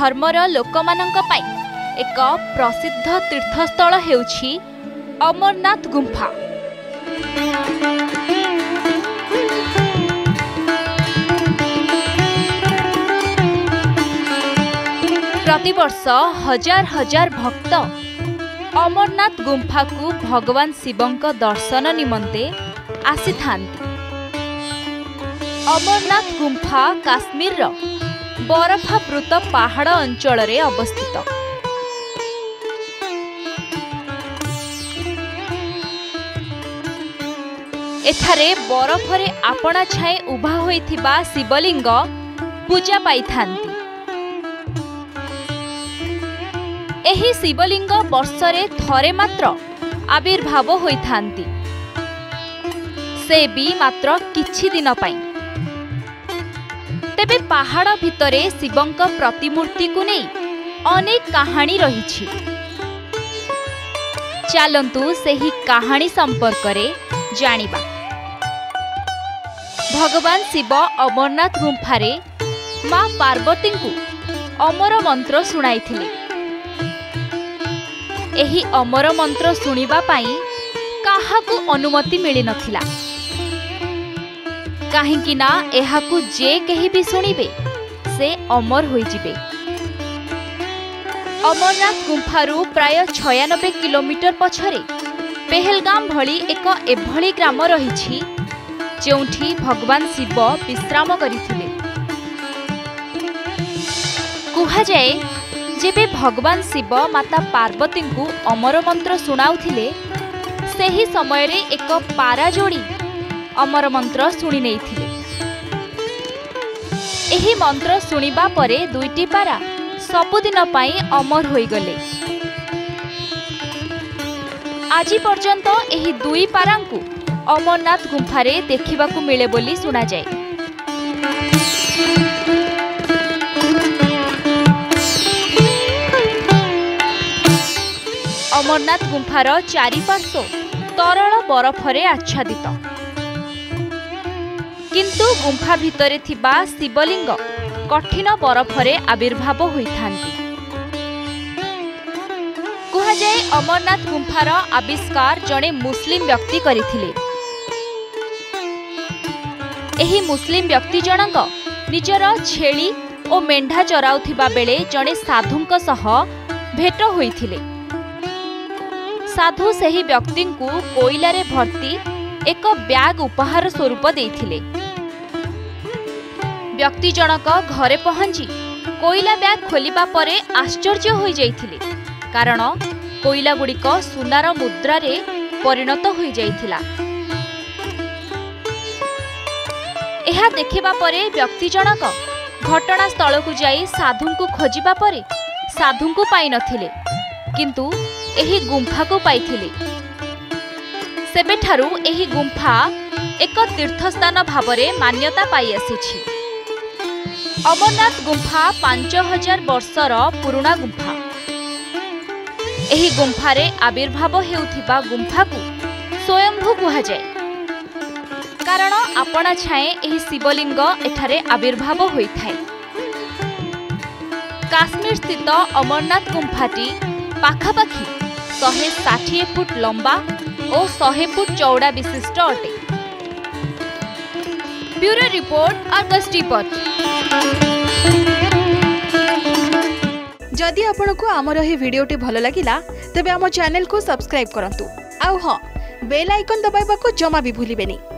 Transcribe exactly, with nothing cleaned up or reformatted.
धर्मर लोकमानंक पाई एक प्रसिद्ध तीर्थस्थल हेउछि अमरनाथ गुंफा। प्रतिवर्ष हजार हजार भक्त अमरनाथ गुंफा को भगवान शिवंक दर्शन निमंते आसी थांती। अमरनाथ गुंफा काश्मीर रो बरफावृत पहाड़ अंचल रे अवस्थित। एठारे बरफरे आपणा छाए उभा होइथिबा शिवलिंग पूजा पाई थांती। एही शिवलिंग वर्षरे थरे मात्र आविर्भाव होई थांती, से भी मात्र किछि दिन पाई। तेबे पहाड़ भितरे शिवंक प्रतिमूर्ति को नहीं अनेक कहानी रही। चलंतु सेही कहानी संपर्क रे जानिबा। भगवान शिव अमरनाथ गुंफारे मां पार्वती को अमर मंत्र सुनाइथिले। एही अमर मंत्र सुनिबा पाई काहाकू अनुमति मिली नथिला, काहेकि ना एहाकू जे केही भी सुनिबे से अमर होई जिबे। अमरनाथ गुंफारू प्राय छियानबे किलोमीटर पछरे पहलगाम भली एक एभली ग्राम रहिछि जोंठी भगवान शिव विश्राम करिथिले। कुहा जाए जेबे भगवान शिव माता पार्वती को अमर मंत्र सुनाउथिले सेही समय रे एक पारा जोड़ी अमर मंत्र सुनी नेइथिले। एही मंत्र सुनिबा परे दुईटी पारा सबुदिन पाई अमर होई गले। आजि पर्यंत एही दुई पारांकु अमरनाथ गुंफारे देखिबाकू मिले बोली सुना जाए। अमरनाथ गुंफार चारिपार्श्व तरल बरफरे आच्छादित, किंतु गुंफा भितरे थिबा शिवलिंग कठिन बरफरे आविर्भाव होइथांती। कुहा जाए अमरनाथ गुंफार आविष्कार जड़े मुस्लिम व्यक्ति करिथिले। एही मुस्लिम व्यक्ति जनक निजर छेली और मेंढा चराउथिबा बेले जड़े साधुंक सह भेट होइथिले। साधु सेही व्यक्ति को कोइलारे भर्ती एक ब्याग उपहार स्वरूप देइथिले। व्यक्ति जनक घरे पहुंची कोइला ब्याग खोलिबा परे आश्चर्य होई जाइथिले, कारण कोइला गुड़िक सुनार मुद्रा रे परिणत होई जाइथिला। एहा देखिबा परे व्यक्ति जनक घटना स्थल को जाई साधु को खोजिबा परे साधु को पाई नथिले, किंतु एही गुंफा को पाइथिले। सेबेठारु एही गुंफा एक तीर्थस्थान भावरे मान्यता पाई आसीछि। अमरनाथ गुंफा पांच हजार वर्षर पुराना गुंफा। एही गुंफारे आविर्भाव हेउथिबा गुंफा को स्वयंभू कुहा जाए, कारण आपणा छाए एही शिवलिंग एठारे आविर्भाव होइथाय। काश्मीर स्थित अमरनाथ गुंफाटी पाखापाखि शहे षाठिए फुट लंबा और शहे फुट चौड़ा विशिष्ट अटे। ब्यूरो रिपोर्ट आर्गस टीपट। जदि आपंक आमर यह भिडियोटी भल लगिला तेबे आम चैनल को सब्सक्राइब करंतु। आउ हाँ, बेल आइकन दबाइबा को जमा भी भूलिबेनी।